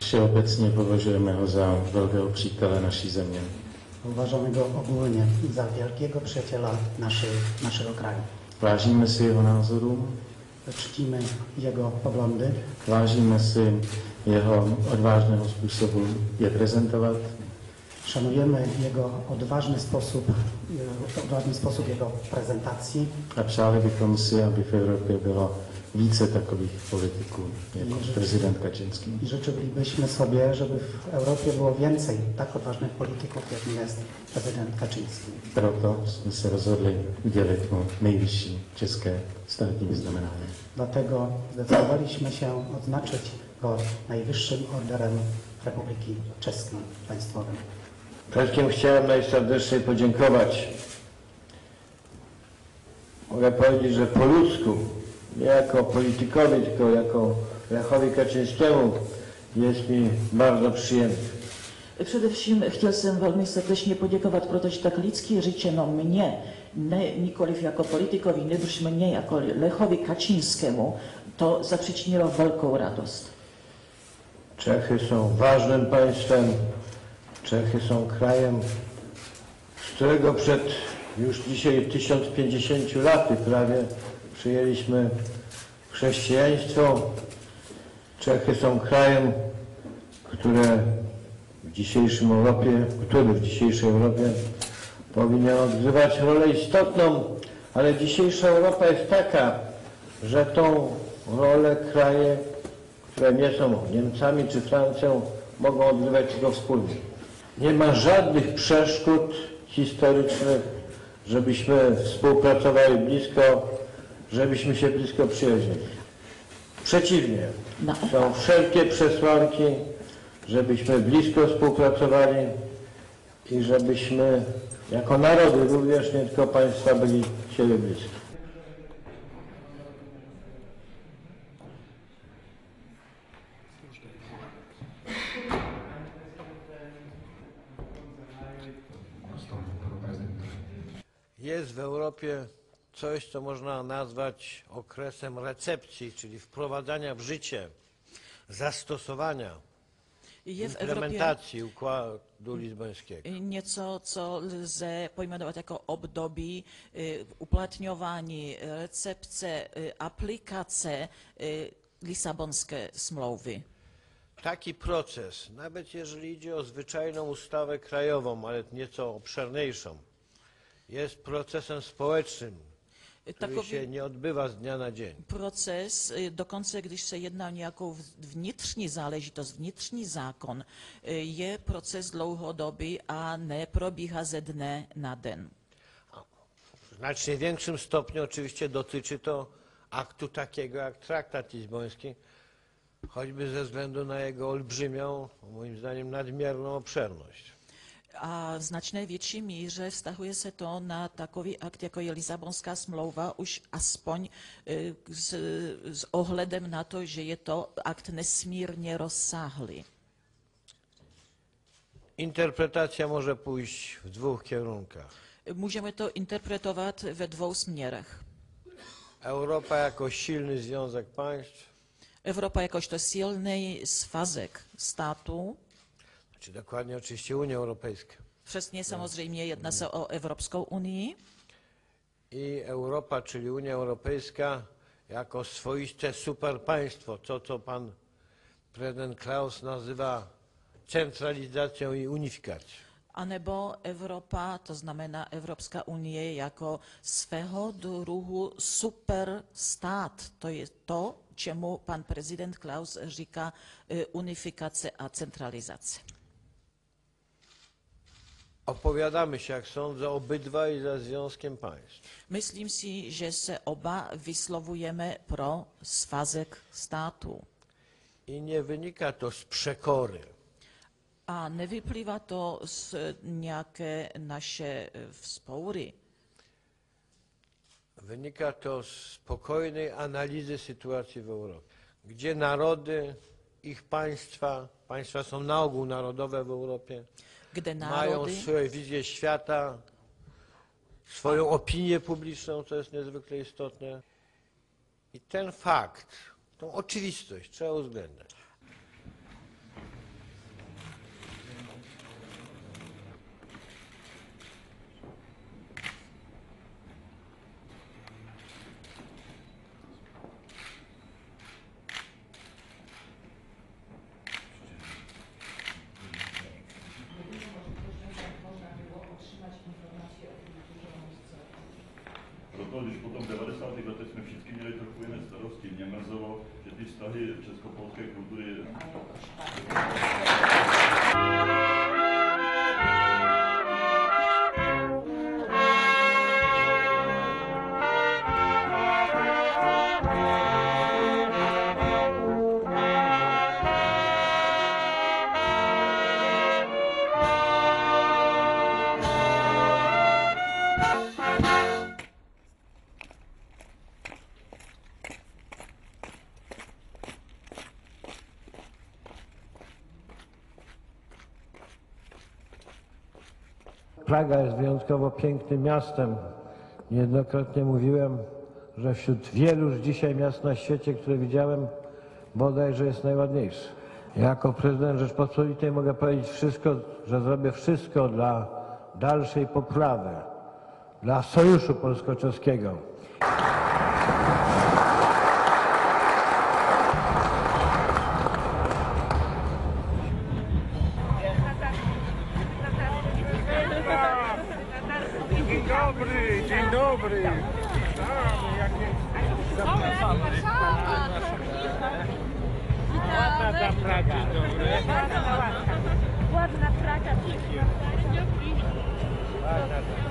Všeobecně považujeme ho za velkého přítele naší země. Uważamy go ogólnie za wielkiego przyjaciela naszego kraju. Vážíme si jeho názorů, Czcimy jego poglądy, vážíme si jeho odvážného způsobu je prezentovat szanujemy jego odważny sposób jego prezentacji a přáli bychom si, aby v Evropě bylo více takových politiků jako prezident Kaczynski. i życzylibyśmy sobie, żeby w Europie było więcej tak odważnych polityków, jakim jest prezydent Kaczyński. Proto jsme se rozhodli udělit mu nejvyšší české státní vyznamenání. Dlatego zdecydowaliśmy się odznaczyć go najwyższym orderem Republiki Czeskiej Państwowym. Wszystkim chciałem najserdeczniej podziękować. Mogę powiedzieć, że po ludzku, nie jako politykowi, tylko jako Lechowi Kaczyńskiemu jest mi bardzo przyjemnie. Především chtěl jsem velmi srdečně poděkovat, protože tak lidsky řečeno mě, ne nikoliv jako politikovi, nebož mě jako Lechovi Kaczyńskiemu, to zapřičinilo velkou radost. Czechy są ważnym państwem. Czechy są krajem, z którego przed już dzisiaj 1050 laty prawie przyjęliśmy chrześcijaństwo. Czechy są krajem, który w dzisiejszej Europie powinien odgrywać rolę istotną, ale dzisiejsza Europa jest taka, że tą rolę kraje, które nie są Niemcami czy Francją, mogą odgrywać tylko wspólnie. Nie ma żadnych przeszkód historycznych, żebyśmy współpracowali blisko, żebyśmy się blisko przyjaźnili. Przeciwnie, są wszelkie przesłanki, żebyśmy blisko współpracowali i żebyśmy jako narody również, nie tylko państwa, byli siebie blisko. Jest w Europie coś, co można nazwać okresem recepcji, czyli wprowadzania w życie, zastosowania, implementacji układu lizbońskiego. Něco, co lze pojmenovat jako období uplatňování, recepce, aplikace Lisabonské smlouvy. Taki proces, nawet jeżeli idzie o zwyczajną ustawę krajową, ale nieco obszerniejszą, jest procesem społecznym, który się nie odbywa z dnia na dzień. Proces, dokonce když se jedná o nějakou vnitřní záležitost, vnitřní zákon, je proces dlouhodobý a neprobíhá ze dne na den. W znacznie większym stopniu oczywiście dotyczy to aktu takiego jak traktat lizboński, choćby ze względu na jego olbrzymią, moim zdaniem nadmierną obszerność. A v značné větší míře vztahuje se to na takový akt, jako je Lisabonská smlouva, už aspoň s ohledem na to, že je to akt nesmírně rozsáhlý. Interpretacja może pójść w dwóch kierunkach. Můžeme to interpretovat ve dvou směrech. Europa jako silny związek państw, Evropa jakožto silný svazek států, czy dokładnie oczywiście Unia Europejska. přesně samozřejmě jedná se o Evropskou unii. I Europa, czyli Unia Europejska, jako swoiste superpaństwo, to co pan prezydent Klaus nazywa centralizacją i unifikacją. A nebo Evropa, to znamená Evropská unie jako svého druhu superstát. To je to, čemu pan prezident Klaus říká unifikace a centralizace. Opowiadamy się, jak sądzę, obydwaj za Związkiem Państw. Myslím si, že se oba vyslovujeme pro svazek států. I nie wynika to z przekory. A nevyplývá to z nějaké naše vzpoury. Wynika to z spokojnej analizy sytuacji w Europie, gdzie narody, ich państwa są na ogół narodowe w Europie, Kde mają národy, swoją wizję świata, swoją opinię publiczną, co jest niezwykle istotne. I ten fakt, tą oczywistość trzeba uwzględniać. toho, když potom v 90. letech jsme všichni měli trochu jiné starosti, mě mrzelo, že ty vztahy česko-polské kultury Praga jest wyjątkowo pięknym miastem. Niejednokrotnie mówiłem, że wśród wielu już dzisiaj miast na świecie, które widziałem, bodajże jest najładniejsze. Jako prezydent Rzeczpospolitej mogę powiedzieć wszystko, że zrobię wszystko dla dalszej poprawy, dla sojuszu polsko-czeskiego. Dzień dobry. Ładna ta Praga. Ładna Praga. Ładna.